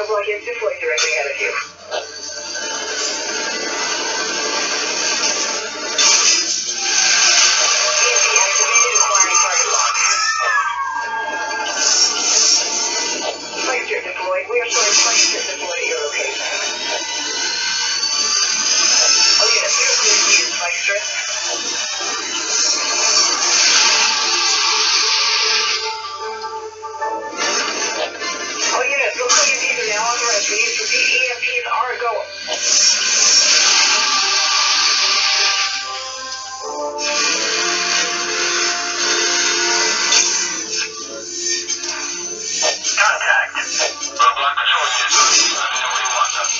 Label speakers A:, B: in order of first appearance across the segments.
A: Sounds like it's deployed directly ahead of you. EMP activated, acquiring target lock. Spike strip deployed. We are showing spike strip deployed at your location. All units, we are clear to use spike strip. All units, local EMPs are now authorized for use. Repeat, EMPs are a go.
B: Contact. Roadblock patrol units. Let me know where you want them.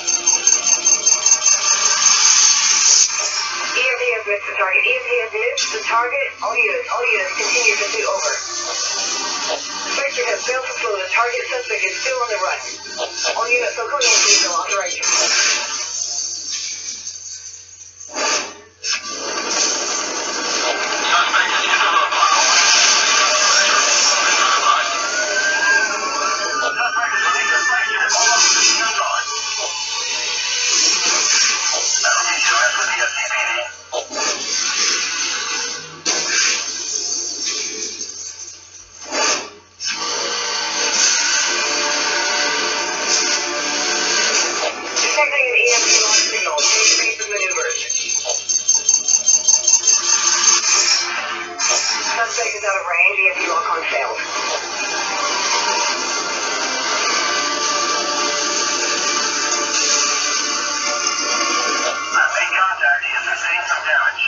A: EMP has missed the target. EMP has missed the target. All units, continue pursuit over. Spectre has failed to slow the target. Suspect is still on the run. All units, local EMPs are authorized.
B: Suspect is in the roadblock. Suspect is released a spike strip. All officers on guard. Application arrest with the SCPD.
A: Detecting an EMP launch signal. Take evasive maneuvers. Suspect is out of range. EMP lock-on failed.
B: I've made contact. He is sustaining some damage.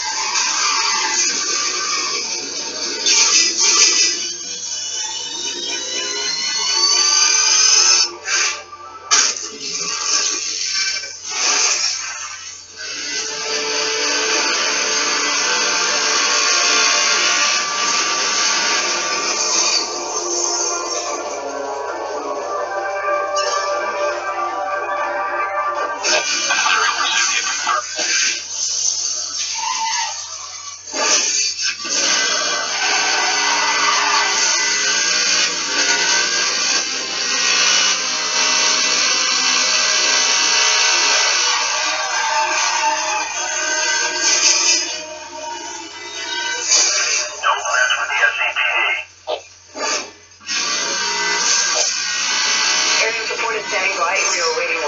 B: Serial pursuit confirmed. Don't mess with the SCPD.
A: Area support is standing by. We are awaiting